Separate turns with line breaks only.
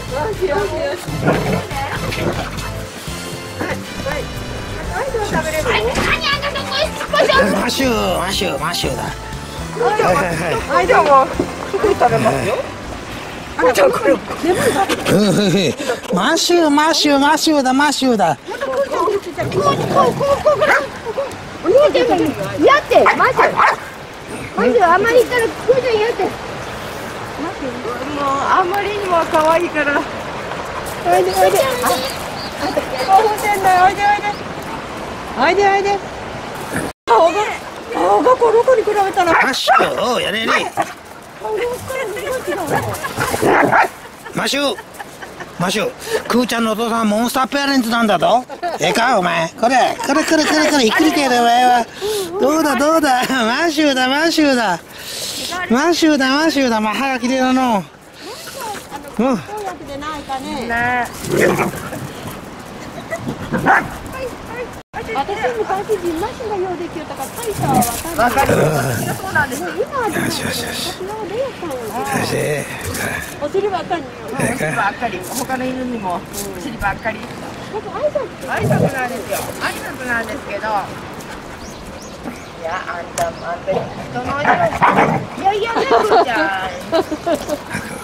しよしよし。食べれる？
マシューマシューマシューだ。
はい、でも食べますよ。
マシューマシューマシューだマシューだ。
お兄ちゃんがやってマジあんまり言ったらクーちゃんやって。
もうあまりにも可愛いから。おいでおいで。興奮してんだよ。おいでおいで。おいでおいで。顔がこの子に比べたら。
マシュー、おやれれ。マシュー、マシュー、クーちゃんのお父さんモンスターペアレンツなんだぞ。ええかお前、これひっくり返れお前は。どうだマシューだマシューだマシューだマシューだ、まあ歯切れだの。もう。
私昔ジンマシンが用できるとか大差はわかる。そうなんです。今は
よしよしよし。
お尻ばっかり。
お尻ばっかり。他の犬にもお尻ばっかり。挨拶なんですよ。挨拶なんですけど。いや、あんた人の犬。いやね、くーちゃん。